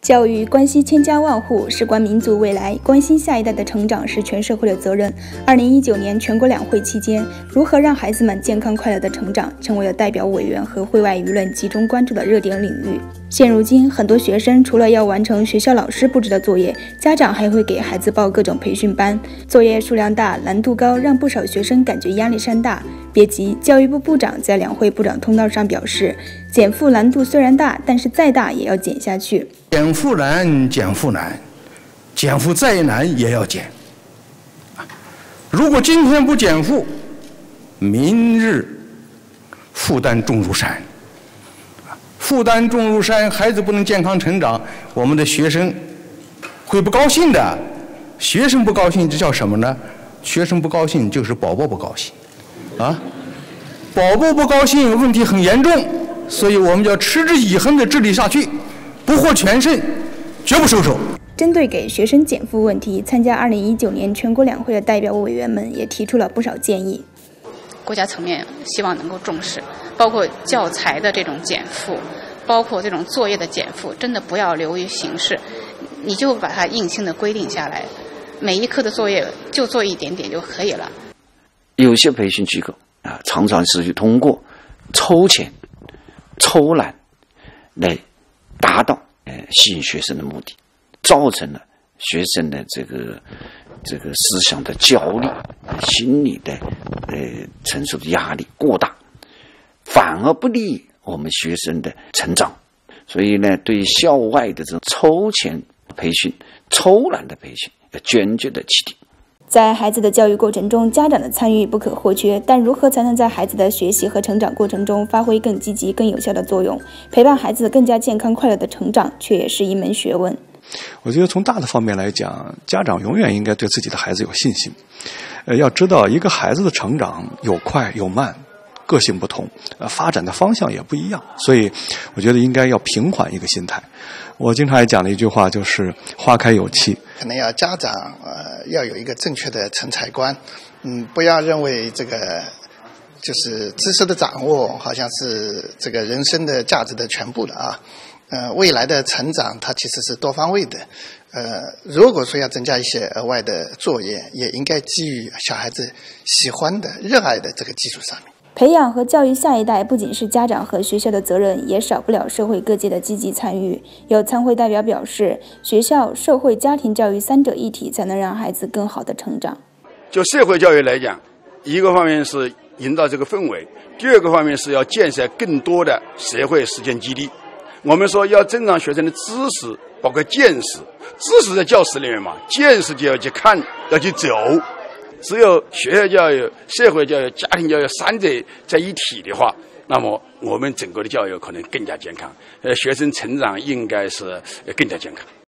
教育关系千家万户，事关民族未来，关心下一代的成长是全社会的责任。2019年全国两会期间，如何让孩子们健康快乐的成长，成为了代表委员和会外舆论集中关注的热点领域。现如今，很多学生除了要完成学校老师布置的作业，家长还会给孩子报各种培训班，作业数量大、难度高，让不少学生感觉压力山大。别急，教育部部长在两会部长通道上表示，减负难度虽然大，但是再大也要减下去。 减负难，减负难，减负再难也要减。如果今天不减负，明日负担重如山。负担重如山，孩子不能健康成长，我们的学生会不高兴的。学生不高兴，这叫什么呢？学生不高兴就是宝宝不高兴。宝宝不高兴，问题很严重，所以我们要持之以恒地治理下去，不获全胜，绝不收手。 针对给学生减负问题，参加2019年全国两会的代表委员们也提出了不少建议。 国家层面希望能够重视，包括教材的这种减负，包括这种作业的减负，真的不要流于形式，你就把它硬性的规定下来，每一科的作业就做一点点就可以了。 有些培训机构常常是通过抽签、抽懒来达到吸引学生的目的，造成了学生的这个思想的焦虑、心理的承受的压力过大，反而不利于我们学生的成长。所以呢，对校外的这种抽签培训、抽懒的培训要坚决的起点。 在孩子的教育过程中，家长的参与不可或缺，但如何才能在孩子的学习和成长过程中发挥更积极、更有效的作用，陪伴孩子更加健康快乐的成长，却也是一门学问。 我觉得从大的方面来讲，家长永远应该对自己的孩子有信心。要知道一个孩子的成长有快有慢，个性不同，发展的方向也不一样，所以我觉得应该要平缓一个心态。我经常也讲的一句话就是花开有期， 可能要家长要有一个正确的成才观，不要认为这个就是知识的掌握好像是这个人生的价值的全部的啊。未来的成长它其实是多方位的。如果说要增加一些额外的作业，也应该基于小孩子喜欢的、热爱的这个基础上面。 培养和教育下一代不仅是家长和学校的责任，也少不了社会各界的积极参与。有参会代表表示，学校、社会、家庭教育三者一体，才能让孩子更好的成长。 就社会教育来讲，一个方面是营造这个氛围，第二个方面是要建设更多的社会实践基地。我们说要增长学生的知识，包括见识。知识在教室里面嘛，见识就要去看，要去走。只有学校教育、社会教育、家庭教育三者在一体的话，那么我们整个的教育可能更加健康，学生成长应该是更加健康。